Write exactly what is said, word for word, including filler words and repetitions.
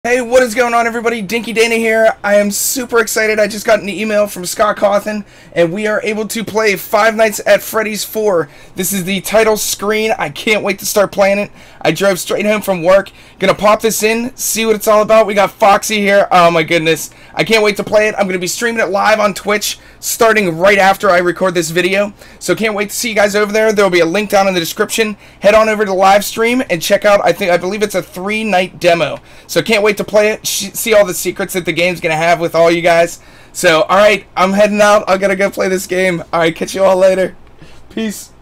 Hey, what is going on, everybody? Dinky Dana here. I am super excited. I just got an email from Scott Cawthon, and we are able to play Five Nights at Freddy's four. This is the title screen. I can't wait to start playing it. I drove straight home from work. Gonna pop this in, see what it's all about. We got Foxy here. Oh my goodness. I can't wait to play it. I'm gonna be streaming it live on Twitch starting right after I record this video. So can't wait to see you guys over there. There will be a link down in the description. Head on over to the live stream and check out, I think I believe it's a three night demo. So can't wait to play it, see all the secrets that the game's gonna have with all you guys. So alright, I'm heading out. I gotta go play this game. Alright, catch you all later. Peace.